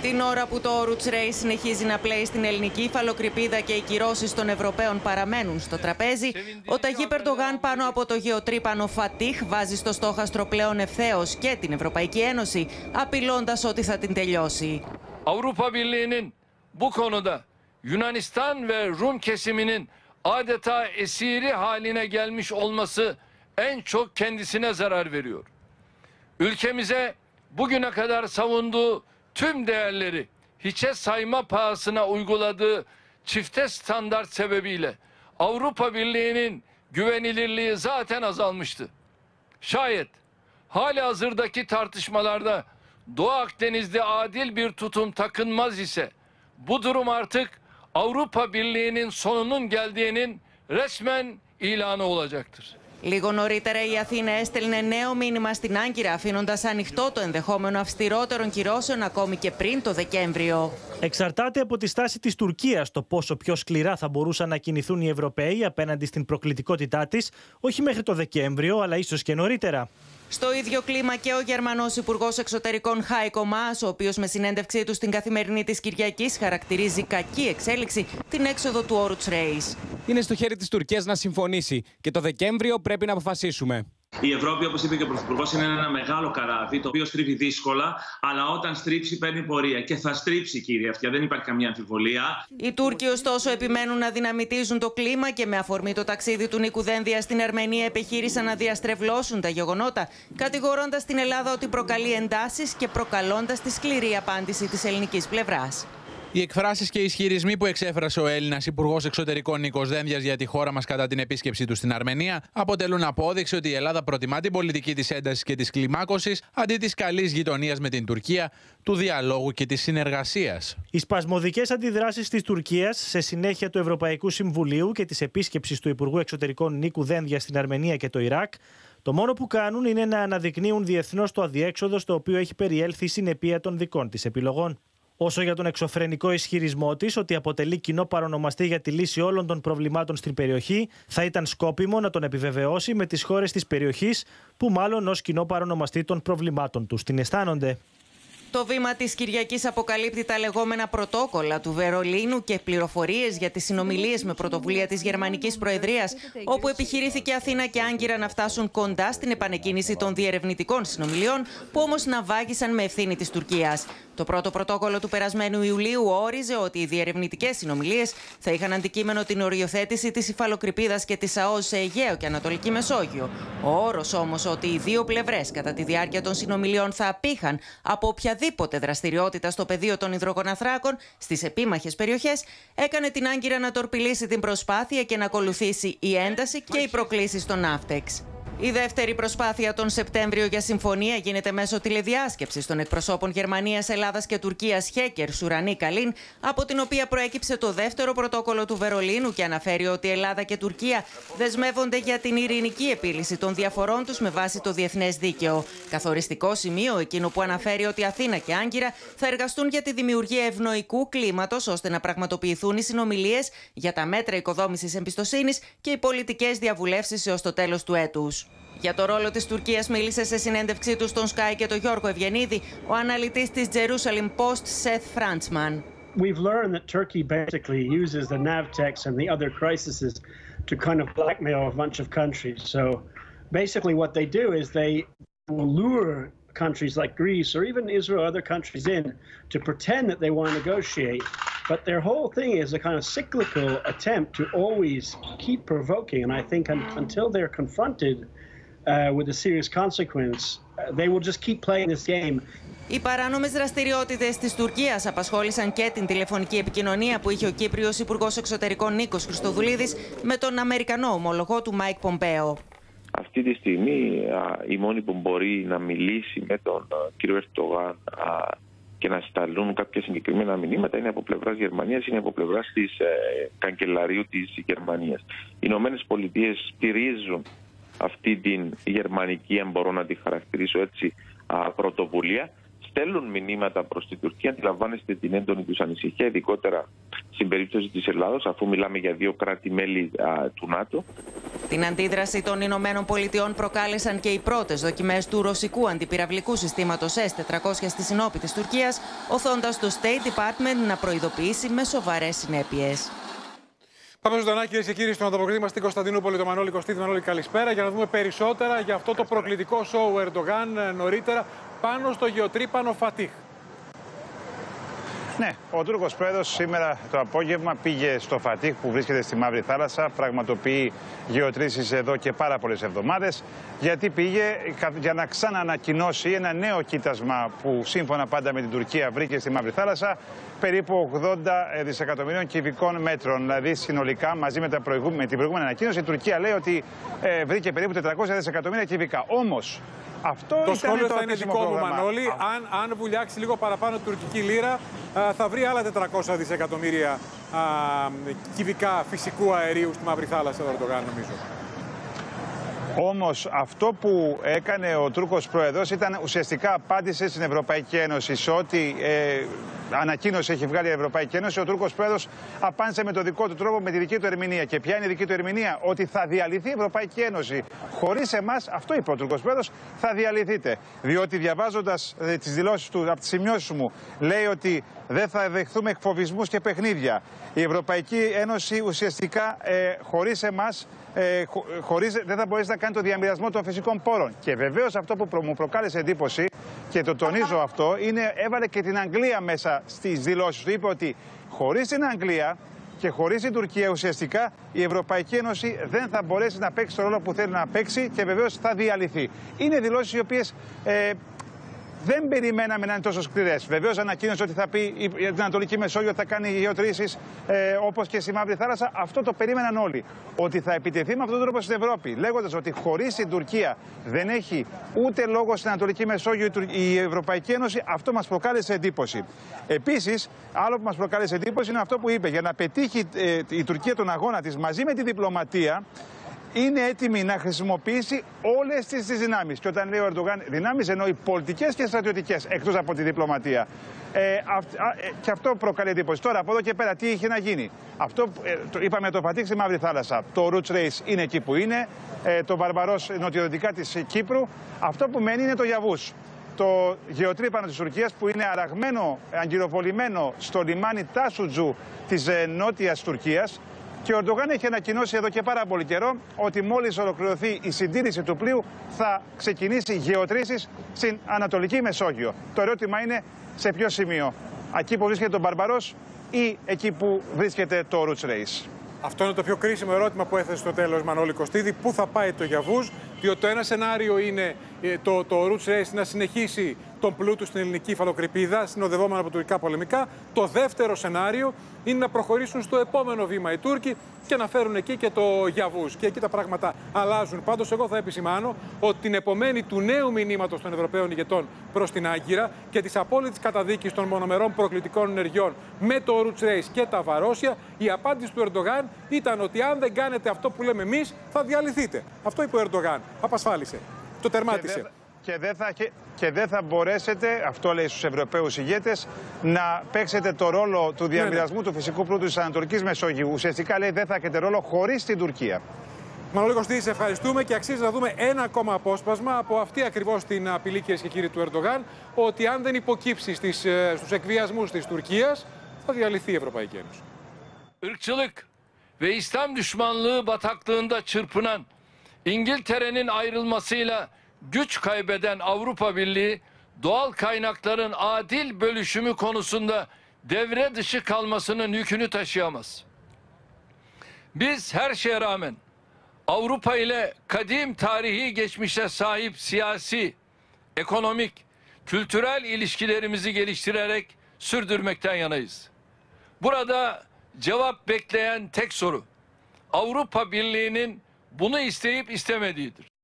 Την ώρα που το Oruç Reis συνεχίζει να πλέει στην ελληνική υφαλοκρηπίδα και οι κυρώσεις των Ευρωπαίων παραμένουν στο τραπέζι, ο Ταγίπ Ερντογάν πάνω από το γεωτρύπανο Φατίχ βάζει στο στόχαστρο πλέον ευθέως και την Ευρωπαϊκή Ένωση, απειλώντας ότι θα την τελειώσει. Avrupa Birliği'nin bu konuda Yunanistan ve Rum kesiminin adeta esiri haline gelmiş olması en çok kendisine zarar veriyor. Ülkemize bugüne kadar savunduğu tüm değerleri hiçe sayma pahasına uyguladığı çifte standart sebebiyle Avrupa Birliği'nin güvenilirliği zaten azalmıştı. Şayet halihazırdaki tartışmalarda Doğu Akdeniz'de adil bir tutum takınmaz ise bu durum artık Avrupa Birliği'nin sonunun geldiğinin resmen ilanı olacaktır. Λίγο νωρίτερα η Αθήνα έστελνε νέο μήνυμα στην Άγκυρα, αφήνοντας ανοιχτό το ενδεχόμενο αυστηρότερων κυρώσεων ακόμη και πριν το Δεκέμβριο. Εξαρτάται από τη στάση της Τουρκίας το πόσο πιο σκληρά θα μπορούσαν να κινηθούν οι Ευρωπαίοι απέναντι στην προκλητικότητά της, όχι μέχρι το Δεκέμβριο, αλλά ίσως και νωρίτερα. Στο ίδιο κλίμα και ο Γερμανός Υπουργός Εξωτερικών Χάικο Μаас, ο οποίος με συνέντευξή του στην Καθημερινή της Κυριακής χαρακτηρίζει κακή εξέλιξη την έξοδο του Oruç Reis. Είναι στο χέρι της Τουρκίας να συμφωνήσει και το Δεκέμβριο πρέπει να αποφασίσουμε. Η Ευρώπη, όπως είπε και ο Πρωθυπουργός, είναι ένα μεγάλο καράβι το οποίο στρίβει δύσκολα, αλλά όταν στρίψει παίρνει πορεία. Και θα στρίψει, κύριε αυτιά, δεν υπάρχει καμία αμφιβολία. Οι Τούρκοι, ωστόσο, επιμένουν να δυναμητίζουν το κλίμα και με αφορμή το ταξίδι του Νίκου Δένδια στην Αρμενία επιχείρησαν να διαστρεβλώσουν τα γεγονότα, κατηγορώντας την Ελλάδα ότι προκαλεί εντάσεις και προκαλώντας τη σκληρή απάντηση της ελληνικής πλευράς. Οι εκφράσεις και οι ισχυρισμοί που εξέφρασε ο Έλληνας Υπουργός Εξωτερικών Νίκος Δένδιας για τη χώρα μας κατά την επίσκεψή του στην Αρμενία αποτελούν απόδειξη ότι η Ελλάδα προτιμά την πολιτική της έντασης και της κλιμάκωσης αντί της καλής γειτονίας με την Τουρκία, του διαλόγου και της συνεργασίας. Οι σπασμωδικές αντιδράσεις της Τουρκίας σε συνέχεια του Ευρωπαϊκού Συμβουλίου και της επίσκεψης του Υπουργού Εξωτερικών Νίκου Δένδια στην Αρμενία και το Ιράκ, το μόνο που κάνουν είναι να αναδεικνύουν διεθνώς το αδιέξοδο στο οποίο έχει περιέλθει η συνεπία των δικών της επιλογών. Όσο για τον εξωφρενικό ισχυρισμό της ότι αποτελεί κοινό παρονομαστή για τη λύση όλων των προβλημάτων στην περιοχή, θα ήταν σκόπιμο να τον επιβεβαιώσει με τις χώρες της περιοχής που μάλλον ως κοινό παρονομαστή των προβλημάτων τους την αισθάνονται. Το βήμα της Κυριακής αποκαλύπτει τα λεγόμενα πρωτόκολλα του Βερολίνου και πληροφορίες για τις συνομιλίες με πρωτοβουλία της Γερμανικής Προεδρίας, όπου επιχειρήθηκε Αθήνα και Άγκυρα να φτάσουν κοντά στην επανεκκίνηση των διερευνητικών συνομιλιών, που όμως ναυάγησαν με ευθύνη της Τουρκίας. Το πρώτο πρωτόκολλο του περασμένου Ιουλίου όριζε ότι οι διερευνητικές συνομιλίες θα είχαν αντικείμενο την οριοθέτηση της υφαλοκρηπίδας και της ΑΟΣ σε Αιγαίο και Ανατολική Μεσόγειο. Ο όρος όμως ότι οι δύο πλευρές κατά τη διάρκεια των συνομιλιών θα απήχαν από οποιαδήποτε δραστηριότητα στο πεδίο των υδρογοναθράκων στις επίμαχες περιοχές έκανε την Άγκυρα να τορπιλήσει την προσπάθεια και να ακολουθήσει η ένταση και οι προκλήσεις στο Ναύτεξ. Η δεύτερη προσπάθεια τον Σεπτέμβριο για συμφωνία γίνεται μέσω τηλεδιάσκεψης των εκπροσώπων Γερμανίας, Ελλάδας και Τουρκίας Χέκερ, Σουρανί, Καλίν, από την οποία προέκυψε το δεύτερο πρωτόκολλο του Βερολίνου και αναφέρει ότι Ελλάδα και Τουρκία δεσμεύονται για την ειρηνική επίλυση των διαφορών τους με βάση το διεθνές δίκαιο. Καθοριστικό σημείο εκείνο που αναφέρει ότι Αθήνα και Άγκυρα θα εργαστούν για τη δημιουργία ευνοϊκού κλίματος ώστε να πραγματοποιηθούν οι συνομιλίες για τα μέτρα οικοδόμησης εμπιστοσύνης και οι πολιτικές διαβουλεύσεις έως το τέλος του έτους. Για το ρόλο της Τουρκίας μίλησε σε συνέντευξή του στον Sky και τον Γιώργο Ευγενίδη ο αναλυτής της Jerusalem Post, Seth Frantzman. We've learned that Turkey basically uses the NAVTEX and the other crises to kind of blackmail a bunch of countries. So basically what they do is they will lure countries like Greece or even Israel or other countries in to pretend that they want to negotiate. But their whole thing is a kind of cyclical attempt to always keep provoking. And I think until they're confronted with a serious consequence, they will just keep playing this game. Οι παράνομες δραστηριότητες της Τουρκίας απασχόλησαν και την τηλεφωνική επικοινωνία που είχε ο Κύπριος Υπουργός Εξωτερικών Νίκος Χριστοδουλίδης με τον Αμερικανό ομολογό του Μάικ Πομπέο. Αυτή τη στιγμή η μόνη που μπορεί να μιλήσει με τον κύριο Ερντογάν και να σταλούν κάποια συγκεκριμένα μηνύματα είναι από πλευράς Γερμανίας, είναι από πλευράς της καγκελαρίου της Γερμανίας. Οι Ηνωμένες Πολιτείες στηρίζουν αυτή την γερμανική, αν μπορώ να τη χαρακτηρίσω έτσι, πρωτοβουλία. στέλνουν μηνύματα προς την Τουρκία. Αντιλαμβάνεστε την έντονη τους ανησυχία, ειδικότερα στην περίπτωση της Ελλάδος, αφού μιλάμε για δύο κράτη-μέλη του ΝΑΤΟ. Την αντίδραση των Ηνωμένων Πολιτειών προκάλεσαν και οι πρώτες δοκιμές του ρωσικού αντιπυραυλικού συστήματος S-400 στη συνόπη της Τουρκίας, οθώντας το State Department να προειδοποιήσει με σοβαρές συνέπειες. Πάμε ζωντανά, κυρίες και κύριοι, στον ανταποκριτή μας στην Κωνσταντινούπολη, τον Μανώλη Κωστίδη. Μανώλη, καλησπέρα. Για να δούμε περισσότερα για αυτό το προκλητικό σοου Ερντογάν νωρίτερα πάνω στο γεωτρύπανο Φατίχ. Ναι, ο Τούρκος πρόεδρος σήμερα το απόγευμα πήγε στο Φατίχ που βρίσκεται στη Μαύρη Θάλασσα. Πραγματοποιεί γεωτρήσεις εδώ και πάρα πολλές εβδομάδες. Γιατί πήγε για να ξαναανακοινώσει ένα νέο κοίτασμα που σύμφωνα πάντα με την Τουρκία βρήκε στη Μαύρη Θάλασσα. Περίπου 80 δισεκατομμυρίων κυβικών μέτρων. Δηλαδή συνολικά μαζί με την προηγούμενη ανακοίνωση η Τουρκία λέει ότι βρήκε περίπου 400 δισεκατομμύρια κυβικά. Όμως αυτό το σχόλιο θα είναι δικό μου, πρόγραμμα. Μανώλη. Αν βουλιάξει λίγο παραπάνω τουρκική λίρα, θα βρει άλλα 400 δισεκατομμύρια κυβικά φυσικού αερίου στη Μαύρη Θάλασσα, ο Ερντογάν, νομίζω. Όμως αυτό που έκανε ο Τούρκος πρόεδρος ήταν ουσιαστικά απάντησε στην Ευρωπαϊκή Ένωση. Σε ό,τι ανακοίνωση έχει βγάλει η Ευρωπαϊκή Ένωση, ο Τούρκος πρόεδρος απάντησε με τον δικό του τρόπο, με τη δική του ερμηνεία. Και ποια είναι η δική του ερμηνεία? Ότι θα διαλυθεί η Ευρωπαϊκή Ένωση. Χωρίς εμάς, αυτό είπε ο Τούρκος πρόεδρος, θα διαλυθείτε. Διότι διαβάζοντας τις δηλώσεις του, από τις σημειώσεις μου, λέει ότι δεν θα δεχθούμε εκφοβισμούς και παιχνίδια. Η Ευρωπαϊκή Ένωση ουσιαστικά χωρίς εμάς δεν θα μπορέσει να κάνει το διαμοιρασμό των φυσικών πόρων. Και βεβαίως αυτό που μου προκάλεσε εντύπωση, και το τονίζω αυτό, είναι έβαλε και την Αγγλία μέσα στις δηλώσεις του. Είπε ότι χωρίς την Αγγλία και χωρίς την Τουρκία ουσιαστικά η Ευρωπαϊκή Ένωση δεν θα μπορέσει να παίξει το ρόλο που θέλει να παίξει και βεβαίως θα διαλυθεί. Είναι δηλώσεις οι οποίες δεν περιμέναμε να είναι τόσο σκληρές. Βεβαίως ανακοίνωσε ότι θα πει για την Ανατολική Μεσόγειο θα κάνει γεωτρήσεις όπως και στη Μαύρη Θάλασσα. Αυτό το περίμεναν όλοι. Ότι θα επιτεθεί με αυτόν τον τρόπο στην Ευρώπη, λέγοντας ότι χωρίς την Τουρκία δεν έχει ούτε λόγο στην Ανατολική Μεσόγειο η Ευρωπαϊκή Ένωση, αυτό μας προκάλεσε εντύπωση. Επίσης, άλλο που μας προκάλεσε εντύπωση είναι αυτό που είπε. Για να πετύχει η Τουρκία τον αγώνα της μαζί με τη διπλωματία, είναι έτοιμη να χρησιμοποιήσει όλες τις δυνάμεις. Και όταν λέει ο Ερντογάν δυνάμεις, εννοεί πολιτικές και στρατιωτικές, εκτός από τη διπλωματία. Και αυτό προκαλεί εντύπωση. Τώρα, από εδώ και πέρα, τι είχε να γίνει? Αυτό είπαμε το Φατίχ στη Μαύρη Θάλασσα. Το Roots Race είναι εκεί που είναι. Το Βαρβαρός νοτιοδυτικά της Κύπρου. Αυτό που μένει είναι το Γιαβούς. Το γεωτρύπανο της Τουρκίας που είναι αραγμένο, αγκυροβολημένο στο λιμάνι Τάσουτζου της νότιας Τουρκίας. Και ο Ερντογάν έχει ανακοινώσει εδώ και πάρα πολύ καιρό ότι μόλις ολοκληρωθεί η συντήρηση του πλοίου θα ξεκινήσει γεωτρήσεις στην Ανατολική Μεσόγειο. Το ερώτημα είναι σε ποιο σημείο? Εκεί που βρίσκεται το Μπαρμπαρός ή εκεί που βρίσκεται το Roots Race? Αυτό είναι το πιο κρίσιμο ερώτημα που έθεσε στο τέλος, Μανώλη Κωστίδη. Πού θα πάει το Γιαβούς? Διότι το ένα σενάριο είναι το Roots Race να συνεχίσει τον πλούτο στην ελληνική υφαλοκρηπίδα, συνοδευόμενο από τουρκικά πολεμικά. Το δεύτερο σενάριο είναι να προχωρήσουν στο επόμενο βήμα οι Τούρκοι και να φέρουν εκεί και το Γιαβούς. Και εκεί τα πράγματα αλλάζουν. Πάντως, εγώ θα επισημάνω ότι την επομένη του νέου μηνύματος των Ευρωπαίων ηγετών προς την Άγκυρα και της απόλυτης καταδίκης των μονομερών προκλητικών ενεργειών με το Roots Race και τα Βαρόσια, η απάντηση του Ερντογάν ήταν ότι αν δεν κάνετε αυτό που λέμε εμείς, θα διαλυθείτε. Αυτό είπε ο Ερντογάν. Απασφάλισε. Το τερμάτισε. Και δεν θα μπορέσετε, αυτό λέει στους Ευρωπαίους ηγέτες, να παίξετε το ρόλο του διαμοιρασμού του φυσικού πλούτου της Ανατολικής Μεσογείου. Ουσιαστικά λέει δεν θα έχετε ρόλο χωρίς την Τουρκία. Μανώλη Κωστίδη, σε ευχαριστούμε και αξίζει να δούμε ένα ακόμα απόσπασμα από αυτή ακριβώς την απειλή, κυρίες και κύριοι, του Ερντογάν, ότι αν δεν υποκύψει στους εκβιασμούς της Τουρκίας, θα διαλυθεί η Ευρωπαϊκή Ένωση. Irkçılık ve İslam düşmanlığı bataklığında çırpınan İngiltere'nin ayrılmasıyla güç kaybeden Avrupa Birliği doğal kaynakların adil bölüşümü konusunda devre dışı kalmasının yükünü taşıyamaz. Biz her şeye rağmen Avrupa ile kadim tarihi geçmişe sahip siyasi, ekonomik, kültürel ilişkilerimizi geliştirerek sürdürmekten yanayız. Burada cevap bekleyen tek soru Avrupa Birliği'nin bunu isteyip istemediğidir.